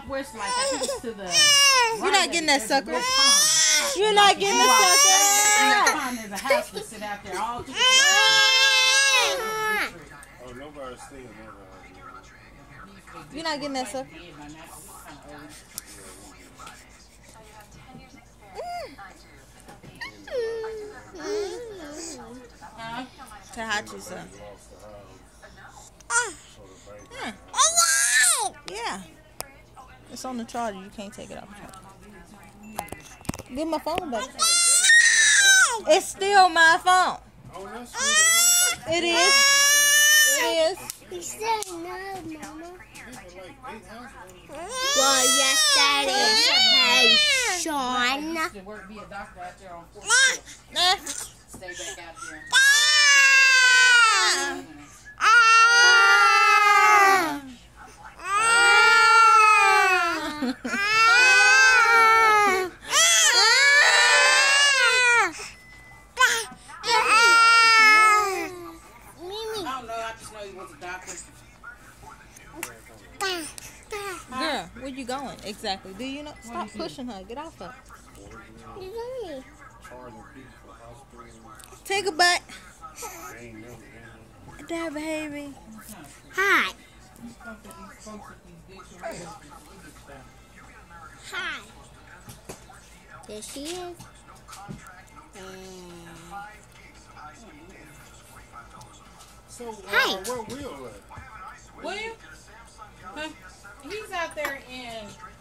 southwest, like I think it's to the. You're not getting that sucker. You're And not like, getting if you walk that straight in that sucker. pond, there's a house that sit out there all to the Oh, nobody's staying there. You're not getting that sucker. Tahachi, son. Yeah. It's on the charger. You can't take it off. Give my phone back. It's still my phone. It is. It is. You still know, Mama. Well, yes, that is. Hey, Sean. Be a doctor out there on 4th. Nah. Stay back out there. Girl, where you going? Exactly. Do you know? Stop pushing her. Get off her. Take a butt. That baby. Hi. Hi. There she is. So, Hi. where Will at? William? Huh? He's out there in